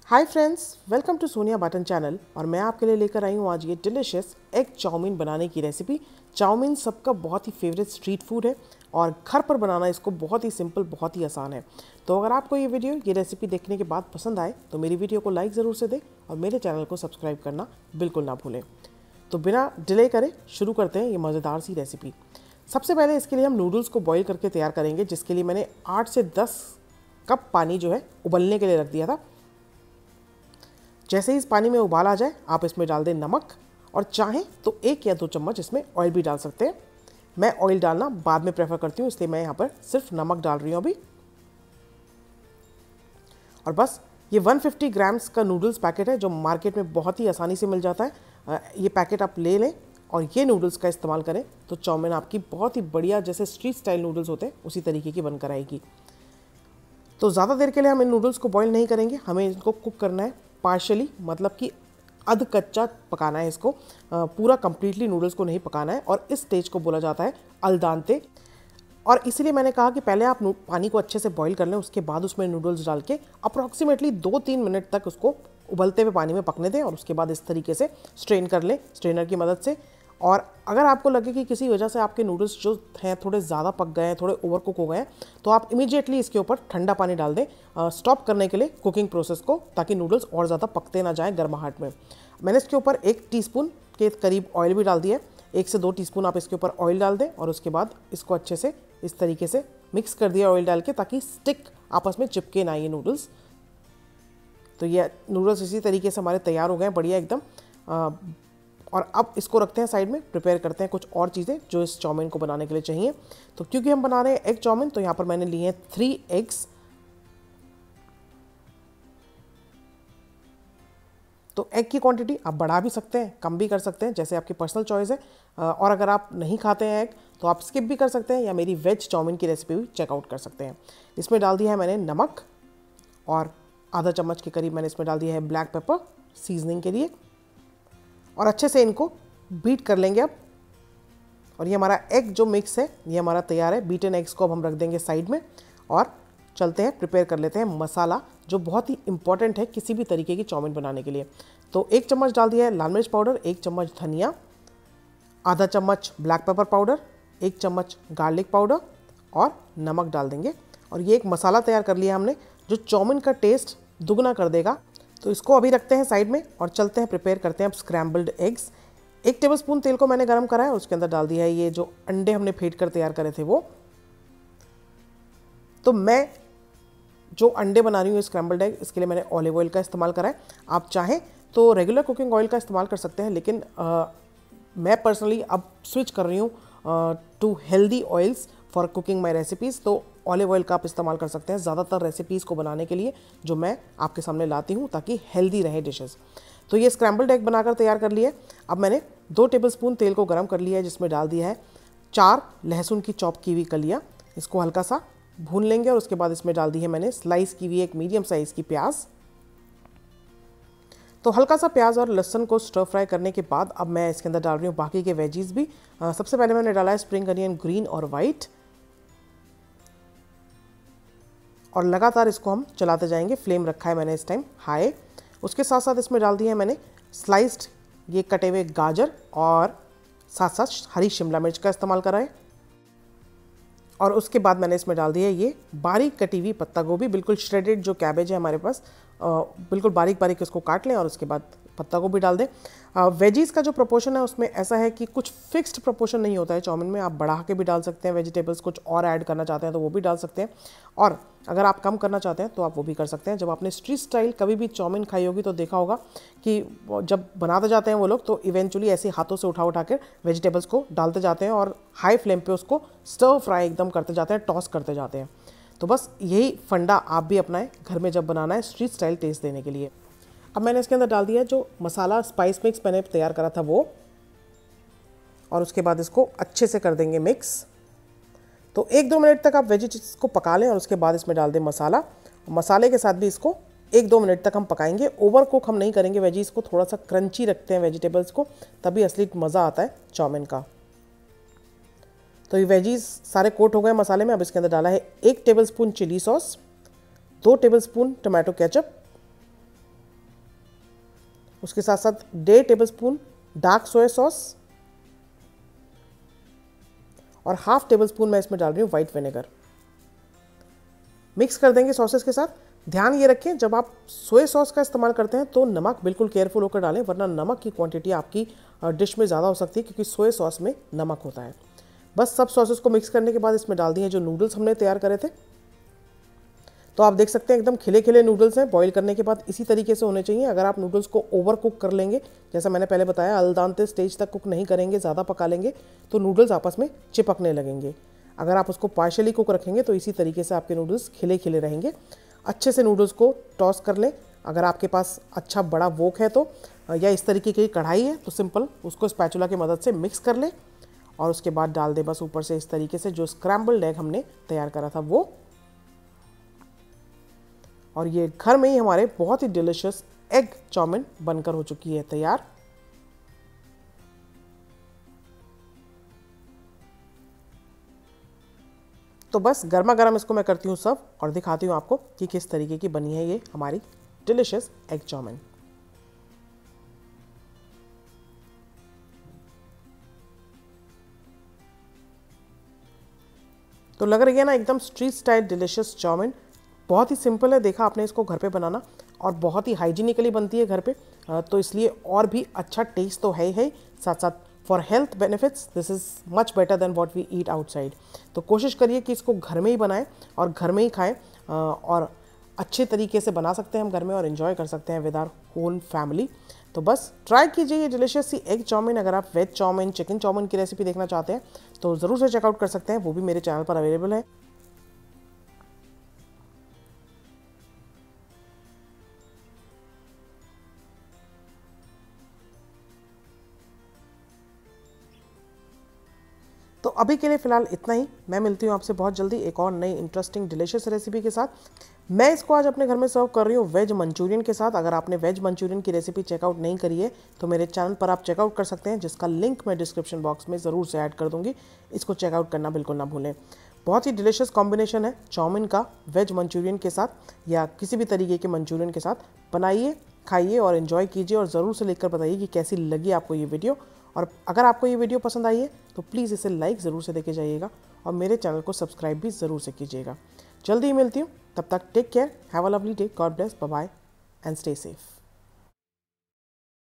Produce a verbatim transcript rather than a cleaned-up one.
Hi friends, welcome to Sonia Button channel. और मैं आपके लिए लेकर आई हूँ आज ये डिलिशियस एग चाउमीन बनाने की रेसिपी। चाउमीन सबका बहुत ही फेवरेट स्ट्रीट फूड है और घर पर बनाना इसको बहुत ही सिंपल, बहुत ही आसान है। तो अगर आपको ये वीडियो, ये रेसिपी देखने के बाद पसंद आए तो मेरी वीडियो को लाइक ज़रूर से दें और मेरे चैनल को सब्सक्राइब करना बिल्कुल ना भूलें। तो बिना डिले करे शुरू करते हैं ये मज़ेदार सी रेसिपी। सबसे पहले इसके लिए हम नूडल्स को बॉईल करके तैयार करेंगे, जिसके लिए मैंने आठ से दस कप पानी जो है उबलने के लिए रख दिया था। जैसे ही इस पानी में उबाल आ जाए आप इसमें डाल दें नमक, और चाहें तो एक या दो चम्मच इसमें ऑयल भी डाल सकते हैं। मैं ऑयल डालना बाद में प्रेफर करती हूँ, इसलिए मैं यहाँ पर सिर्फ नमक डाल रही हूँ अभी। और बस ये एक सौ पचास ग्राम्स का नूडल्स पैकेट है जो मार्केट में बहुत ही आसानी से मिल जाता है। ये पैकेट आप ले लें और ये नूडल्स का इस्तेमाल करें तो चाउमीन आपकी बहुत ही बढ़िया, जैसे स्ट्रीट स्टाइल नूडल्स होते हैं उसी तरीके की बनकर आएगी। तो ज़्यादा देर के लिए हम इन नूडल्स को बॉईल नहीं करेंगे, हमें इनको कुक करना है पार्शली, मतलब कि अध कच्चा पकाना है इसको, पूरा कंप्लीटली नूडल्स को नहीं पकाना है। और इस स्टेज को बोला जाता है अल दांते। और इसलिए मैंने कहा कि पहले आप पानी को अच्छे से बॉईल कर लें, उसके बाद उसमें नूडल्स डाल के अप्रॉक्सीमेटली दो तीन मिनट तक उसको उबलते हुए पानी में पकने दें और उसके बाद इस तरीके से स्ट्रेन कर लें स्ट्रेनर की मदद से। और अगर आपको लगे कि किसी वजह से आपके नूडल्स जो हैं थोड़े ज़्यादा पक गए हैं, थोड़े ओवर कुक हो गए हैं, तो आप इमीडिएटली इसके ऊपर ठंडा पानी डाल दें, स्टॉप करने के लिए कुकिंग प्रोसेस को, ताकि नूडल्स और ज़्यादा पकते ना जाएं गर्माहट में। मैंने इसके ऊपर एक टीस्पून के करीब ऑयल भी डाल दिया है। एक से दो टीस्पून आप इसके ऊपर ऑयल डाल दें और उसके बाद इसको अच्छे से इस तरीके से मिक्स कर दिया ऑयल डाल के, ताकि स्टिक आपस में चिपके ना ये नूडल्स। तो ये नूडल्स इसी तरीके से हमारे तैयार हो गए हैं बढ़िया एकदम। और अब इसको रखते हैं साइड में, प्रिपेयर करते हैं कुछ और चीज़ें जो इस चाउमीन को बनाने के लिए चाहिए। तो क्योंकि हम बना रहे हैं एग चाउमीन, तो यहाँ पर मैंने लिए हैं थ्री एग्स। तो एग की क्वांटिटी आप बढ़ा भी सकते हैं, कम भी कर सकते हैं, जैसे आपकी पर्सनल चॉइस है। और अगर आप नहीं खाते हैं एग तो आप स्किप भी कर सकते हैं, या मेरी वेज चाउमीन की रेसिपी भी चेकआउट कर सकते हैं। इसमें डाल दिया है मैंने नमक, और आधा चम्मच के करीब मैंने इसमें डाल दिया है ब्लैक पेपर सीजनिंग के लिए। और अच्छे से इनको बीट कर लेंगे अब। और ये हमारा एग जो मिक्स है ये हमारा तैयार है। बीटन एग्स को अब हम रख देंगे साइड में और चलते हैं प्रिपेयर कर लेते हैं मसाला, जो बहुत ही इंपॉर्टेंट है किसी भी तरीके की चाउमीन बनाने के लिए। तो एक चम्मच डाल दिया है लाल मिर्च पाउडर, एक चम्मच धनिया, आधा चम्मच ब्लैक पेपर पाउडर, एक चम्मच गार्लिक पाउडर और नमक डाल देंगे। और ये एक मसाला तैयार कर लिया हमने जो चाउमीन का टेस्ट दुगना कर देगा। तो इसको अभी रखते हैं साइड में और चलते हैं प्रिपेयर करते हैं अब स्क्रैम्बल्ड एग्स। एक टेबलस्पून तेल को मैंने गरम करा है, उसके अंदर डाल दिया है ये जो अंडे हमने फेंट कर तैयार करे थे वो। तो मैं जो अंडे बना रही हूँ स्क्रैम्बल्ड एग, इसके लिए मैंने ऑलिव ऑयल का इस्तेमाल करा है। आप चाहें तो रेगुलर कुकिंग ऑयल का इस्तेमाल कर सकते हैं, लेकिन आ, मैं पर्सनली अब स्विच कर रही हूँ to healthy oils for cooking my recipes. तो ऑलिव ऑयल का आप इस्तेमाल कर सकते हैं ज़्यादातर रेसिपीज़ को बनाने के लिए जो मैं आपके सामने लाती हूँ, ताकि हेल्दी रहे डिशेस। तो ये स्क्रैम्बल्ड एग बनाकर तैयार कर लिया है। अब मैंने दो टेबलस्पून तेल को गर्म कर लिया है, जिसमें डाल दिया है चार लहसुन की चॉप की हुई कलियाँ। इसको हल्का सा भून लेंगे और उसके बाद इसमें डाल दी है मैंने स्लाइस की हुई एक मीडियम साइज़ की प्याज। तो हल्का सा प्याज और लहसुन को स्टर फ्राई करने के बाद अब मैं इसके अंदर डाल रही हूँ बाकी के वेजीज भी। आ, सबसे पहले मैंने डाला है स्प्रिंग अनियन, ग्रीन और वाइट, और लगातार इसको हम चलाते जाएंगे। फ्लेम रखा है मैंने इस टाइम हाई। उसके साथ साथ इसमें डाल दिए हैं मैंने स्लाइस्ड ये कटे हुए गाजर, और साथ साथ हरी शिमला मिर्च का इस्तेमाल करा है। और उसके बाद मैंने इसमें डाल दिया है ये बारीक कटी हुई पत्ता गोभी, बिल्कुल श्रेडेड जो कैबेज है हमारे पास, बिल्कुल बारीक बारीक इसको काट लें और उसके बाद पत्ता गोभी डाल दें। वेजीज़ का जो प्रोपोर्शन है उसमें ऐसा है कि कुछ फिक्स्ड प्रोपोर्शन नहीं होता है चाउमीन में। आप बढ़ा के भी डाल सकते हैं वेजिटेबल्स, कुछ और ऐड करना चाहते हैं तो वो भी डाल सकते हैं, और अगर आप कम करना चाहते हैं तो आप वो भी कर सकते हैं। जब आपने स्ट्रीट स्टाइल कभी भी चाउमीन खाई होगी तो देखा होगा कि जब बनाते जाते हैं वो लोग, तो इवेंचुअली ऐसे हाथों से उठा उठा कर वेजिटेबल्स को डालते जाते हैं और हाई फ्लेम पे उसको स्टर फ्राई एकदम करते जाते हैं, टॉस करते जाते हैं। तो बस यही फंडा आप भी अपनाएं घर में जब बनाना है स्ट्रीट स्टाइल टेस्ट देने के लिए। अब मैंने इसके अंदर डाल दिया जो मसाला स्पाइस मिक्स मैंने तैयार करा था वो, और उसके बाद इसको अच्छे से कर देंगे मिक्स। तो एक दो मिनट तक आप वेजिटेबल्स को पका लें और उसके बाद इसमें डाल दें मसाला। मसाले के साथ भी इसको एक दो मिनट तक हम पकाएंगे। ओवर कुक हम नहीं करेंगे वेजीज को, थोड़ा सा क्रंची रखते हैं वेजिटेबल्स को, तभी असली मज़ा आता है चाउमीन का। तो ये वेजीज सारे कोट हो गए मसाले में। अब इसके अंदर डाला है एक टेबलस्पून चिली सॉस, दो टेबलस्पून टमाटो केचप, उसके साथ साथ डेढ़ टेबलस्पून डार्क सोया सॉस और हाफ टेबल स्पून मैं इसमें डाल रही हूँ वाइट विनेगर। मिक्स कर देंगे सॉसेस के साथ। ध्यान ये रखें जब आप सोया सॉस का इस्तेमाल करते हैं तो नमक बिल्कुल केयरफुल होकर डालें, वरना नमक की क्वांटिटी आपकी डिश में ज़्यादा हो सकती है क्योंकि सोया सॉस में नमक होता है। बस सब सॉसेस को मिक्स करने के बाद इसमें डाल दिए जो नूडल्स हमने तैयार करे थे। तो आप देख सकते हैं एकदम खिले खिले नूडल्स हैं। बॉईल करने के बाद इसी तरीके से होने चाहिए। अगर आप नूडल्स को ओवर कुक कर लेंगे, जैसा मैंने पहले बताया, अल दांते स्टेज तक कुक नहीं करेंगे, ज़्यादा पका लेंगे तो नूडल्स आपस में चिपकने लगेंगे। अगर आप उसको पार्शियली कुक रखेंगे तो इसी तरीके से आपके नूडल्स खिले खिले रहेंगे। अच्छे से नूडल्स को टॉस कर लें। अगर आपके पास अच्छा बड़ा वोक है तो, या इस तरीके की कढ़ाई है तो सिंपल उसको स्पैचुला की मदद से मिक्स कर लें और उसके बाद डाल दें बस ऊपर से इस तरीके से जो स्क्रैम्बल्ड एग हमने तैयार करा था वो। और ये घर में ही हमारे बहुत ही डिलिशियस एग चाउमीन बनकर हो चुकी है तैयार। तो बस गर्मा गर्म इसको मैं करती हूँ सर्व और दिखाती हूँ आपको कि किस तरीके की बनी है ये हमारी डिलिशियस एग चाउमीन। तो लग रही है ना एकदम स्ट्रीट स्टाइल डिलिशियस चाउमीन। बहुत ही सिंपल है, देखा आपने इसको घर पे बनाना, और बहुत ही हाइजीनिकली बनती है घर पे, तो इसलिए और भी अच्छा टेस्ट तो है ही, साथ साथ for health benefits this is much better than what we eat outside. तो कोशिश करिए कि इसको घर में ही बनाएं और घर में ही खाएं, और अच्छे तरीके से बना सकते हैं हम घर में और इन्जॉय कर सकते हैं विद आवर होल फैमिली। तो बस ट्राई कीजिए ये डिलिशियस सी एग चाउमीन। अगर आप वेज चाउमीन, चिकन चाउमीन की रेसिपी देखना चाहते हैं तो ज़रूर से चेकआउट कर सकते हैं, वो भी मेरे चैनल पर अवेलेबल है। तो अभी के लिए फ़िलहाल इतना ही। मैं मिलती हूँ आपसे बहुत जल्दी एक और नई इंटरेस्टिंग डिलिशियस रेसिपी के साथ। मैं इसको आज अपने घर में सर्व कर रही हूँ वेज मंचूरियन के साथ। अगर आपने वेज मंचूरियन की रेसिपी चेकआउट नहीं करी है तो मेरे चैनल पर आप चेकआउट कर सकते हैं, जिसका लिंक मैं डिस्क्रिप्शन बॉक्स में ज़रूर से ऐड कर दूँगी। इसको चेकआउट करना बिल्कुल ना भूलें। बहुत ही डिलिशियस कॉम्बिनेशन है चाउमीन का वेज मंचूरियन के साथ या किसी भी तरीके के मंचूरियन के साथ। बनाइए, खाइए और इन्जॉय कीजिए, और ज़रूर से लिखकर बताइए कि कैसी लगी आपको ये वीडियो। और अगर आपको ये वीडियो पसंद आई है तो प्लीज़ इसे लाइक ज़रूर से देके जाइएगा और मेरे चैनल को सब्सक्राइब भी ज़रूर से कीजिएगा। जल्दी ही मिलती हूँ, तब तक take care, have a lovely day, God bless, bye bye and stay safe.